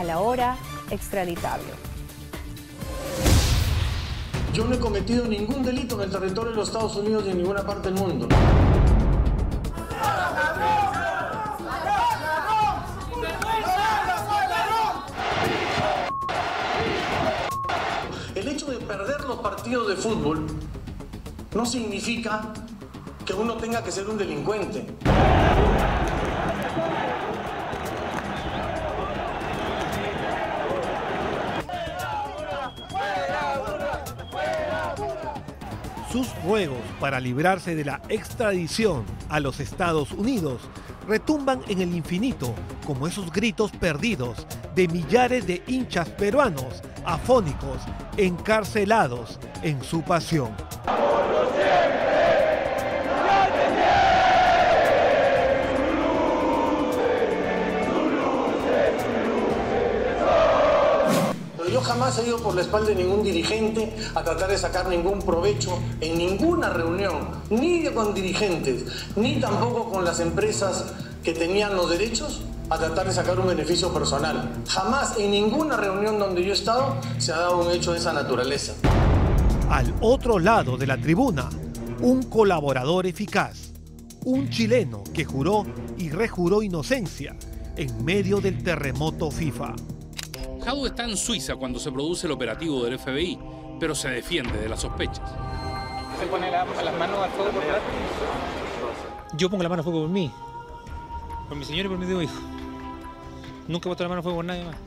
al ahora extraditable. Yo no he cometido ningún delito en el territorio de los Estados Unidos ni en ninguna parte del mundo. El hecho de perder los partidos de fútbol no significa que uno tenga que ser un delincuente. Sus ruegos para librarse de la extradición a los Estados Unidos retumban en el infinito como esos gritos perdidos de millares de hinchas peruanos afónicos, encarcelados en su pasión. Yo jamás he ido por la espalda de ningún dirigente a tratar de sacar ningún provecho en ninguna reunión, ni con dirigentes, ni tampoco con las empresas que tenían los derechos a tratar de sacar un beneficio personal. Jamás en ninguna reunión donde yo he estado se ha dado un hecho de esa naturaleza. Al otro lado de la tribuna, un colaborador eficaz, un chileno que juró y rejuró inocencia en medio del terremoto FIFA. Jadwe está en Suiza cuando se produce el operativo del FBI, pero se defiende de las sospechas. ¿Se pone las manos al fuego por delante? Yo pongo la mano al fuego por mí, por mi señor y por mi hijo. Nunca he puesto la mano al fuego por nadie más.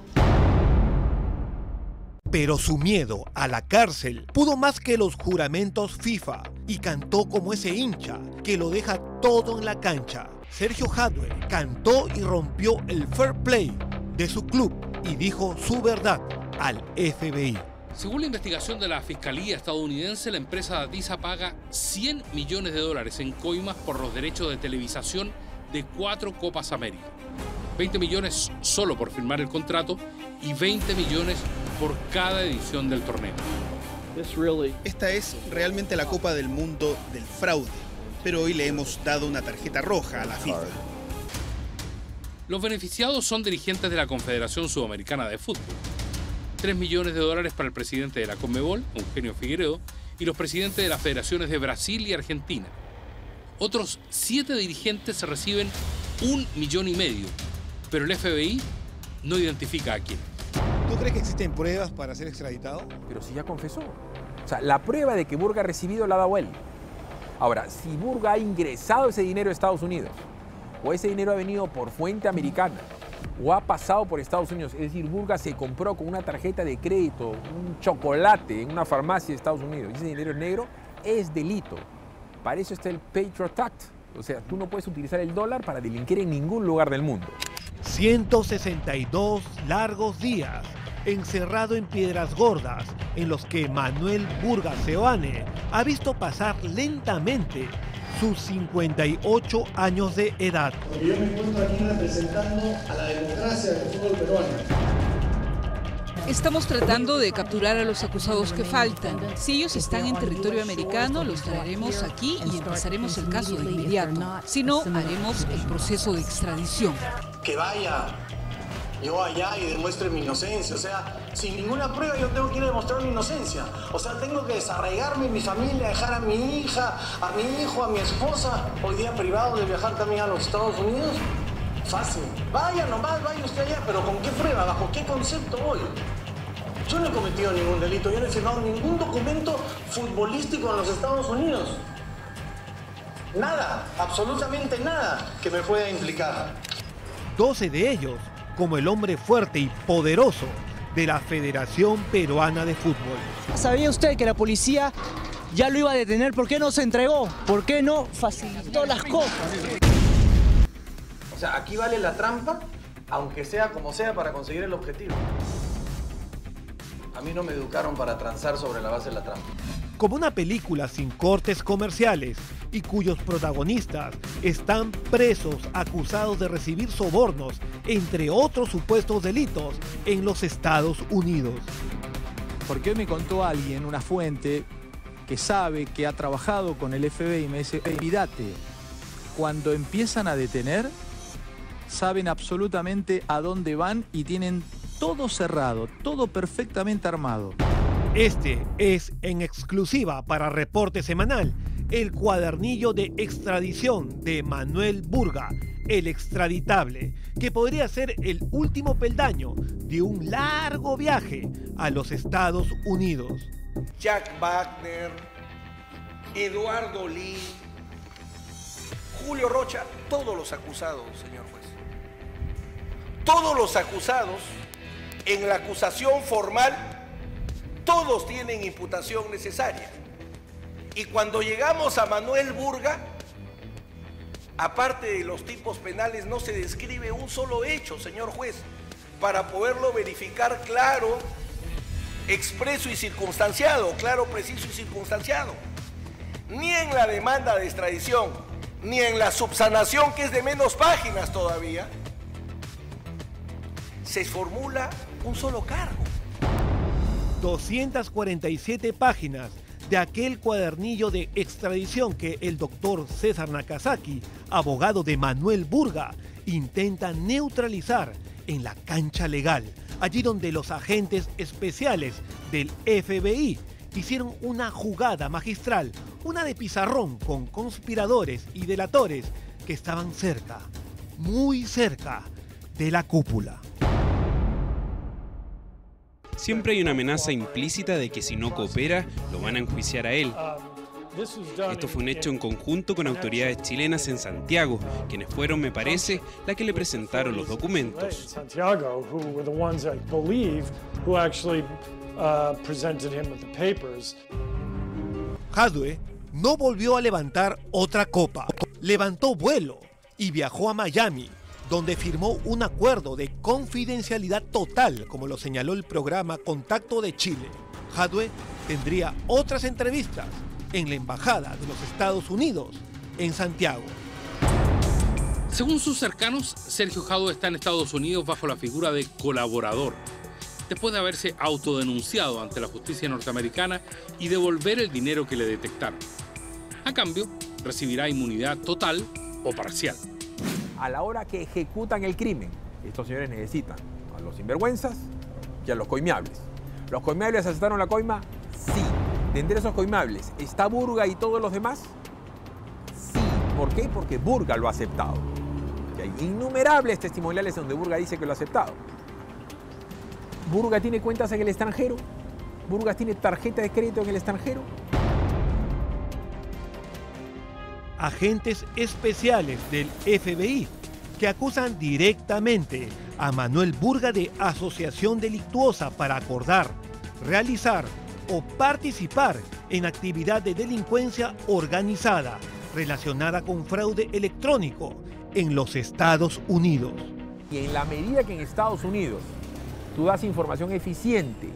Pero su miedo a la cárcel pudo más que los juramentos FIFA y cantó como ese hincha que lo deja todo en la cancha. Sergio Jadwe cantó y rompió el fair play de su club y dijo su verdad al FBI. Según la investigación de la Fiscalía estadounidense, la empresa Datiza paga $100 millones en coimas por los derechos de televisación de 4 Copas América. 20 millones solo por firmar el contrato y 20 millones por cada edición del torneo. Esta es realmente la Copa del Mundo del fraude, pero hoy le hemos dado una tarjeta roja a la FIFA. Los beneficiados son dirigentes de la Confederación Sudamericana de Fútbol. $3 millones para el presidente de la Conmebol, Eugenio Figueiredo, y los presidentes de las federaciones de Brasil y Argentina. Otros 7 dirigentes reciben $1,5 millones, pero el FBI no identifica a quién. ¿Tú crees que existen pruebas para ser extraditado? Pero si ya confesó. O sea, la prueba de que Burga ha recibido la ha dado él. Ahora, si Burga ha ingresado ese dinero a Estados Unidos, o ese dinero ha venido por fuente americana, o ha pasado por Estados Unidos, es decir, Burga se compró con una tarjeta de crédito un chocolate en una farmacia de Estados Unidos, y ese dinero es negro, es delito. Para eso está el Patriot Act. O sea, tú no puedes utilizar el dólar para delinquir en ningún lugar del mundo. 162 largos días encerrado en Piedras Gordas, en los que Manuel Burga Seoane ha visto pasar lentamente sus 58 años de edad. Porque yo me encuentro aquí representando a la democracia del fútbol peruano. Estamos tratando de capturar a los acusados que faltan. Si ellos están en territorio americano, los traeremos aquí y empezaremos el caso de inmediato. Si no, haremos el proceso de extradición. Que vaya yo allá y demuestre mi inocencia. O sea, sin ninguna prueba yo tengo que ir a demostrar mi inocencia. O sea, tengo que desarraigarme de mi familia, dejar a mi hija, a mi hijo, a mi esposa, hoy día privado de viajar también a los Estados Unidos. Fácil. Vaya nomás, vaya usted allá, pero ¿con qué prueba? ¿Bajo qué concepto voy? Yo no he cometido ningún delito, yo no he firmado ningún documento futbolístico en los Estados Unidos. Nada, absolutamente nada que me pueda implicar. 12 de ellos como el hombre fuerte y poderoso de la Federación Peruana de Fútbol. ¿Sabía usted que la policía ya lo iba a detener? ¿Por qué no se entregó? ¿Por qué no facilitó las cosas? O sea, aquí vale la trampa, aunque sea como sea, para conseguir el objetivo. A mí no me educaron para transar sobre la base de la trampa. Como una película sin cortes comerciales y cuyos protagonistas están presos acusados de recibir sobornos, entre otros supuestos delitos, en los Estados Unidos. Porque hoy me contó alguien, una fuente, que sabe, que ha trabajado con el FBI, y me dice, olvídate, cuando empiezan a detener, saben absolutamente a dónde van y tienen todo cerrado, todo perfectamente armado. Este es en exclusiva para Reporte Semanal, el cuadernillo de extradición de Manuel Burga, el extraditable, que podría ser el último peldaño de un largo viaje a los Estados Unidos. Jack Wagner, Eduardo Lee, Julio Rocha, todos los acusados, señor juez. Todos los acusados, en la acusación formal, todos tienen imputación necesaria. Y cuando llegamos a Manuel Burga, aparte de los tipos penales, no se describe un solo hecho, señor juez, para poderlo verificar claro, expreso y circunstanciado, claro, preciso y circunstanciado. Ni en la demanda de extradición, ni en la subsanación, que es de menos páginas todavía, se formula un solo cargo. 247 páginas de aquel cuadernillo de extradición que el doctor César Nakazaki, abogado de Manuel Burga, intenta neutralizar en la cancha legal, allí donde los agentes especiales del FBI hicieron una jugada magistral, una de pizarrón con conspiradores y delatores que estaban cerca, muy cerca de la cúpula. Siempre hay una amenaza implícita de que si no coopera, lo van a enjuiciar a él. Esto fue un hecho en conjunto con autoridades chilenas en Santiago, quienes fueron, me parece, la que le presentaron los documentos. Jadwe no volvió a levantar otra copa, levantó vuelo y viajó a Miami, donde firmó un acuerdo de confidencialidad total, como lo señaló el programa Contacto de Chile. Jadwe tendría otras entrevistas en la Embajada de los Estados Unidos en Santiago. Según sus cercanos, Sergio Jadwe está en Estados Unidos bajo la figura de colaborador, después de haberse autodenunciado ante la justicia norteamericana y devolver el dinero que le detectaron. A cambio, recibirá inmunidad total o parcial. A la hora que ejecutan el crimen, estos señores necesitan a los sinvergüenzas y a los coimeables. ¿Los coimeables aceptaron la coima? Sí. ¿De entre esos coimables está Burga y todos los demás? Sí. ¿Por qué? Porque Burga lo ha aceptado. Y hay innumerables testimoniales donde Burga dice que lo ha aceptado. Burga tiene cuentas en el extranjero. Burga tiene tarjeta de crédito en el extranjero. Agentes especiales del FBI que acusan directamente a Manuel Burga de asociación delictuosa para acordar, realizar o participar en actividad de delincuencia organizada relacionada con fraude electrónico en los Estados Unidos. Y en la medida que en Estados Unidos tú das información eficiente,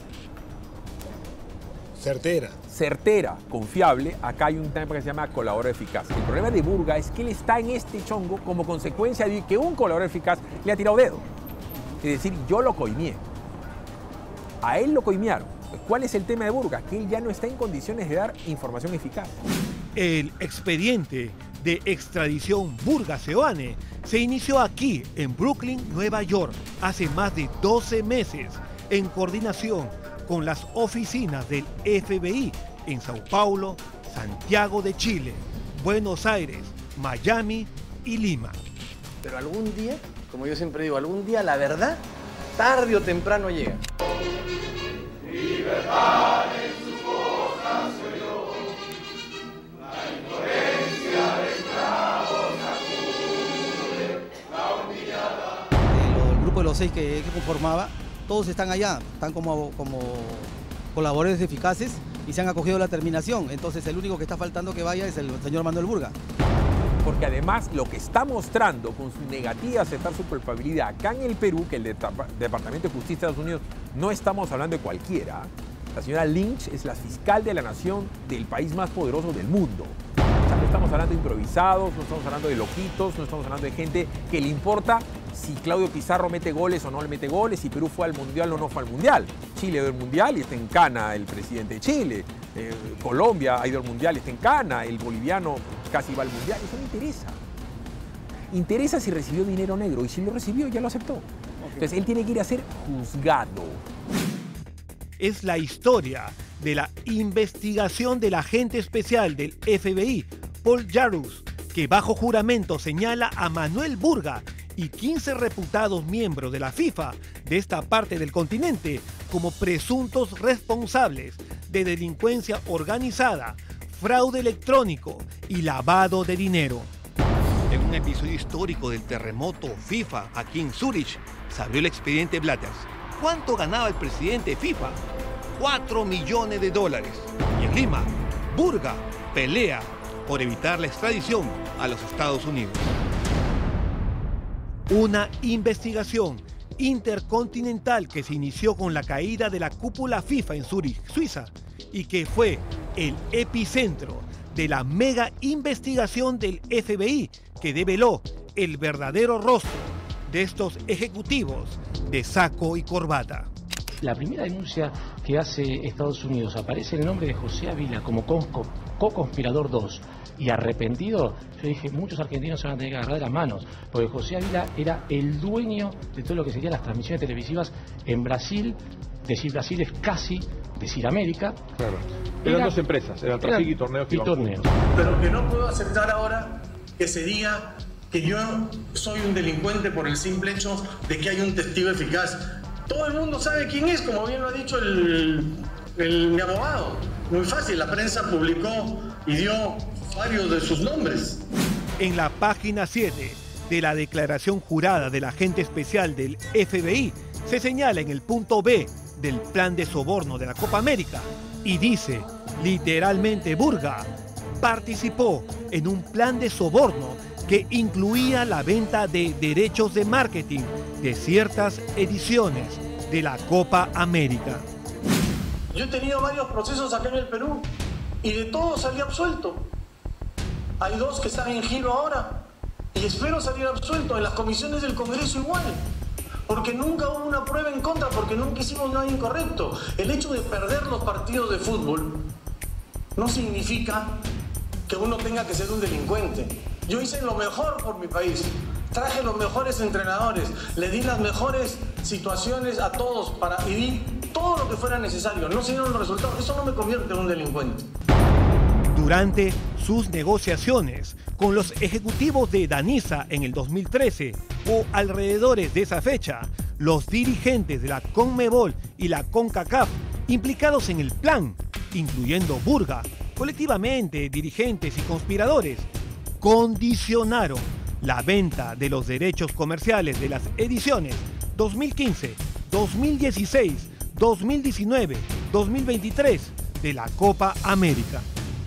certera, confiable, acá hay un tema que se llama colaborador eficaz. El problema de Burga es que él está en este chongo como consecuencia de que un colaborador eficaz le ha tirado dedo. Es decir, yo lo coimié. A él lo coimearon. ¿Cuál es el tema de Burga? Que él ya no está en condiciones de dar información eficaz. El expediente de extradición Burga-Seoane se inició aquí, en Brooklyn, Nueva York, hace más de 12 meses, en coordinación con las oficinas del FBI en Sao Paulo, Santiago de Chile, Buenos Aires, Miami y Lima. Pero algún día, como yo siempre digo, algún día la verdad, tarde o temprano llega. Libertad en sus costas soy yo, la indolencia de esclavos sacude, la humillada. El grupo de los 6 que conformaba, todos están allá, están como colaboradores eficaces y se han acogido a la terminación. Entonces el único que está faltando que vaya es el señor Manuel Burga. Porque además lo que está mostrando con su negativa a aceptar su culpabilidad acá en el Perú, que el Departamento de Justicia de Estados Unidos, no estamos hablando de cualquiera. La señora Lynch es la fiscal de la nación del país más poderoso del mundo. O sea, no estamos hablando de improvisados, no estamos hablando de loquitos, no estamos hablando de gente que le importa si Claudio Pizarro mete goles o no le mete goles, si Perú fue al Mundial o no fue al Mundial. Chile ha ido al Mundial y está en cana el presidente de Chile. Colombia ha ido al Mundial y está en cana. El boliviano casi va al Mundial. Eso no interesa. Interesa si recibió dinero negro y si lo recibió ya lo aceptó. Entonces él tiene que ir a ser juzgado. Es la historia de la investigación del agente especial del FBI, Paul Jarus, que bajo juramento señala a Manuel Burga y 15 reputados miembros de la FIFA de esta parte del continente como presuntos responsables de delincuencia organizada, fraude electrónico y lavado de dinero. En un episodio histórico del terremoto FIFA aquí en Zúrich, se abrió el expediente Blatters. ¿Cuánto ganaba el presidente de FIFA? $4 millones. Y en Lima, Burga pelea por evitar la extradición a los Estados Unidos. Una investigación intercontinental que se inició con la caída de la cúpula FIFA en Zúrich, Suiza, y que fue el epicentro de la mega investigación del FBI que develó el verdadero rostro de estos ejecutivos de saco y corbata. La primera denuncia que hace Estados Unidos aparece el nombre de José Ávila como co-conspirador 2 y arrepentido. Yo dije, muchos argentinos se van a tener que agarrar de las manos, porque José Ávila era el dueño de todo lo que serían las transmisiones televisivas en Brasil. Decir Brasil es casi decir América. Claro. Eran dos empresas, eran Trafic y Torneos. Pero que no puedo aceptar ahora que se diga que yo soy un delincuente por el simple hecho de que hay un testigo eficaz. Todo el mundo sabe quién es, como bien lo ha dicho mi abogado. Muy fácil, la prensa publicó y dio varios de sus nombres. En la página 7 de la declaración jurada del agente especial del FBI, se señala en el punto B del plan de soborno de la Copa América y dice, literalmente, Burga participó en un plan de soborno que incluía la venta de derechos de marketing de ciertas ediciones de la Copa América. Yo he tenido varios procesos acá en el Perú y de todos salí absuelto. Hay 2 que están en giro ahora y espero salir absuelto. En las comisiones del Congreso igual, porque nunca hubo una prueba en contra, porque nunca hicimos nada incorrecto. El hecho de perder los partidos de fútbol no significa que uno tenga que ser un delincuente. Yo hice lo mejor por mi país, traje los mejores entrenadores, le di las mejores situaciones a todos y di todo lo que fuera necesario. No se dieron los resultados, eso no me convierte en un delincuente. Durante sus negociaciones con los ejecutivos de Danisa en el 2013 o alrededores de esa fecha, los dirigentes de la CONMEBOL y la CONCACAF implicados en el plan, incluyendo Burga, colectivamente dirigentes y conspiradores, condicionaron la venta de los derechos comerciales de las ediciones 2015, 2016, 2019, 2023 de la Copa América.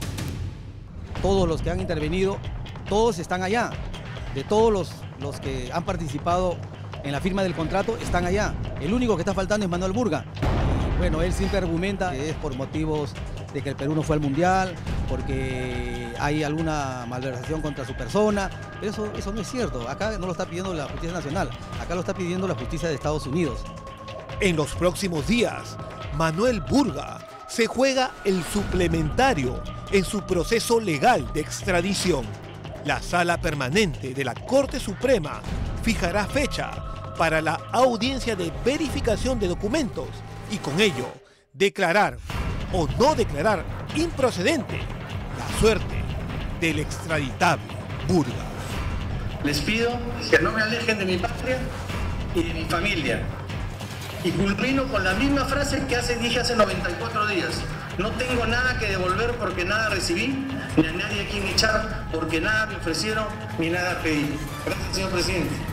Todos los que han intervenido, todos están allá. De todos los que han participado en la firma del contrato, están allá. El único que está faltando es Manuel Burga. Y bueno, él siempre argumenta que es por motivos de que el Perú no fue al Mundial, porque hay alguna malversación contra su persona, pero eso no es cierto. Acá no lo está pidiendo la Justicia Nacional, acá lo está pidiendo la Justicia de Estados Unidos. En los próximos días, Manuel Burga se juega el suplementario en su proceso legal de extradición. La Sala Permanente de la Corte Suprema fijará fecha para la audiencia de verificación de documentos y con ello declarar o no declarar improcedente la suerte del extraditable Burga. Les pido que no me alejen de mi patria y de mi familia. Y culmino con la misma frase que dije hace 94 días. No tengo nada que devolver porque nada recibí, ni a nadie a quien echar porque nada me ofrecieron, ni nada pedí. Gracias, señor presidente.